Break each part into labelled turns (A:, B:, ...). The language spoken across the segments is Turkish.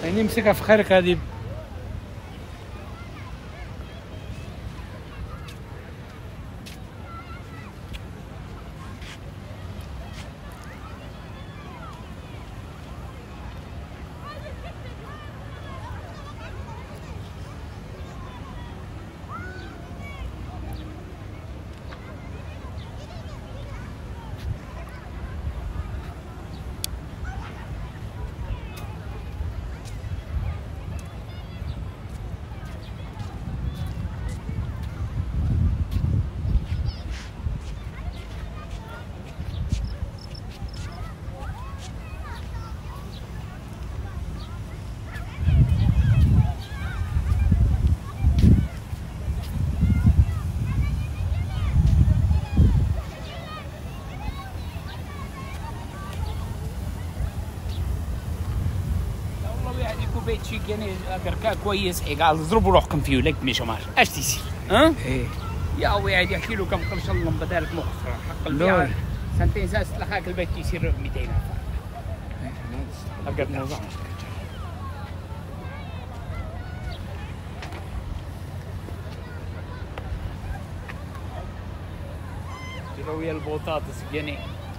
A: نمسكها في خرقة دي. شيء يعني اگر كان كويس قال اضربوا روحكم فيه لك مش ماشي ايش تصير ها؟ ايه يا ويعد يحكي له كم قرش الله بدالك مخسر حق البيع سنتين ساس لخاك البيت يصير 200,000 اقل نظام ويا البطاطس يعني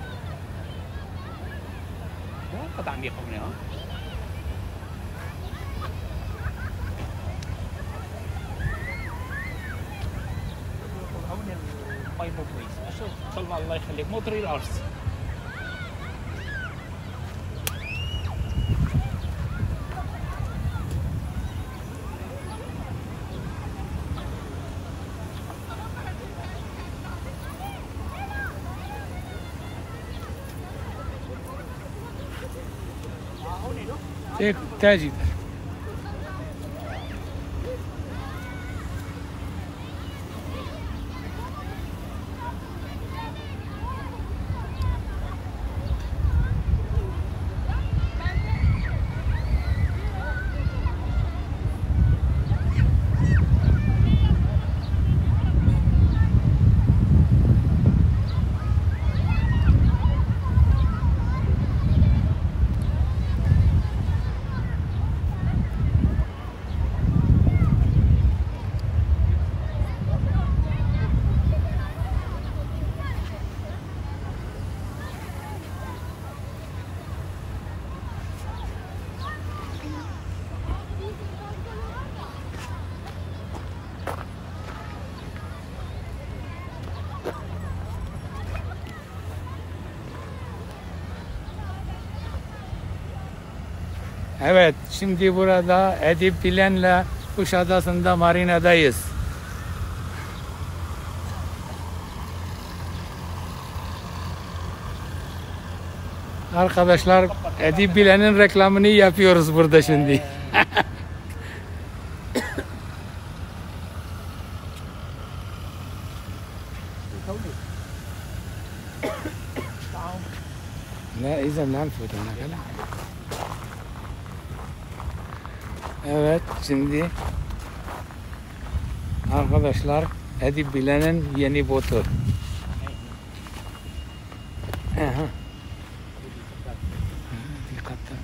A: قطع عم يقومني ها المي مو كويس اشوف طلع الله يخليك مو طريق الارض هيك تاجي Evet, şimdi burada Edip Bilen'le Kuşadası'nda marinadayız. Arkadaşlar, Edip Bilen'in reklamını yapıyoruz burada şimdi. Ne izin lan fotoğrafı. Evet, şimdi arkadaşlar Edip Bilen'in yeni botu. Dikkatli.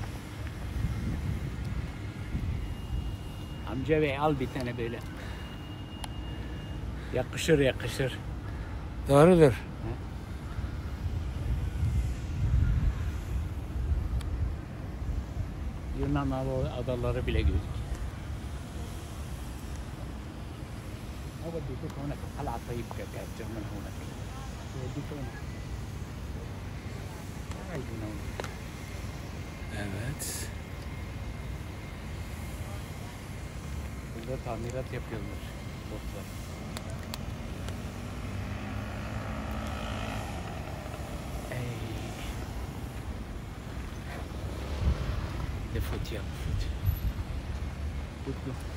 A: Amca bey al bir tane böyle. Yakışır yakışır. Doğrudur. Yunan adaları bile gözüküyor. أوديك هناك قلعة طيب كأجر من هناك. أوديك هناك. Evet. Burada tamirat yapıyorlar. Botlar. Le foot ya, foot.